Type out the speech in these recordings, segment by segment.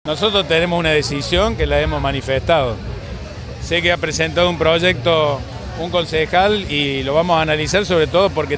Nosotros tenemos una decisión que la hemos manifestado. Sé que ha presentado un proyecto un concejal y lo vamos a analizar sobre todo porque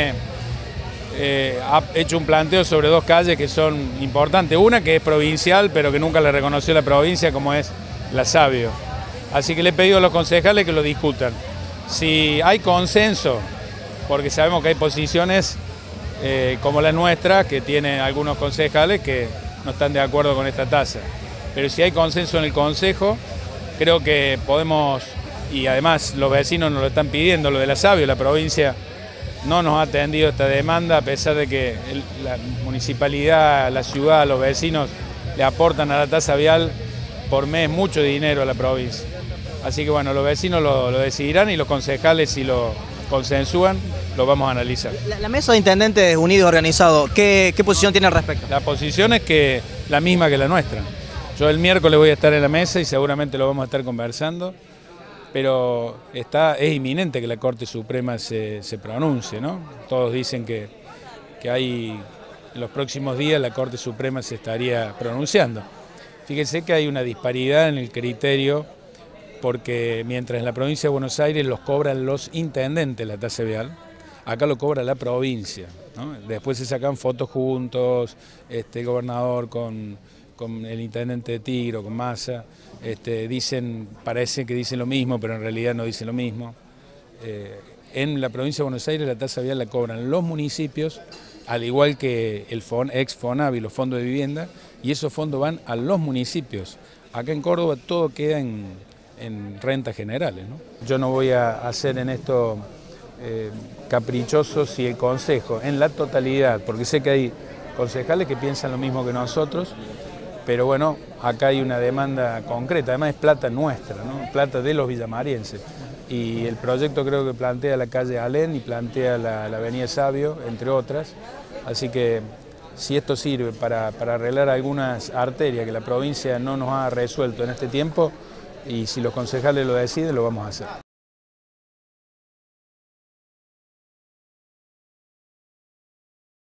ha hecho un planteo sobre dos calles que son importantes. Una que es provincial, pero que nunca le reconoció la provincia, como es La Sabio. Así que le he pedido a los concejales que lo discutan. Si hay consenso, porque sabemos que hay posiciones como la nuestra, que tienen algunos concejales que no están de acuerdo con esta tasa. Pero si hay consenso en el Consejo, creo que podemos, y además los vecinos nos lo están pidiendo, lo de La Sabio, la provincia no nos ha atendido esta demanda, a pesar de que la municipalidad, la ciudad, los vecinos le aportan a la tasa vial por mes mucho dinero a la provincia. Así que bueno, los vecinos lo decidirán y los concejales, si lo consensúan, lo vamos a analizar. La Mesa de Intendentes Unidos Organizados, ¿qué posición tiene al respecto? La posición es que la misma que la nuestra. Yo el miércoles voy a estar en la mesa y seguramente lo vamos a estar conversando, pero es inminente que la Corte Suprema se pronuncie, ¿no? Todos dicen que en los próximos días la Corte Suprema se estaría pronunciando. Fíjense que hay una disparidad en el criterio, porque mientras en la provincia de Buenos Aires los cobran los intendentes la tasa vial, acá lo cobra la provincia, ¿no? Después se sacan fotos juntos, el gobernador con el intendente de Tigre, con Massa, parece que dicen lo mismo, pero en realidad no dicen lo mismo. En la provincia de Buenos Aires la tasa vial la cobran los municipios, al igual que el ex FONAVI, los fondos de vivienda, y esos fondos van a los municipios. Acá en Córdoba todo queda en rentas generales, ¿no? Yo no voy a hacer en esto caprichoso si el Consejo, en la totalidad, porque sé que hay concejales que piensan lo mismo que nosotros, pero bueno, acá hay una demanda concreta, además es plata nuestra, ¿no? Plata de los villamarienses. Y el proyecto creo que plantea la calle Alén y plantea la avenida Sabio, entre otras. Así que si esto sirve para arreglar algunas arterias que la provincia no nos ha resuelto en este tiempo, y si los concejales lo deciden, lo vamos a hacer.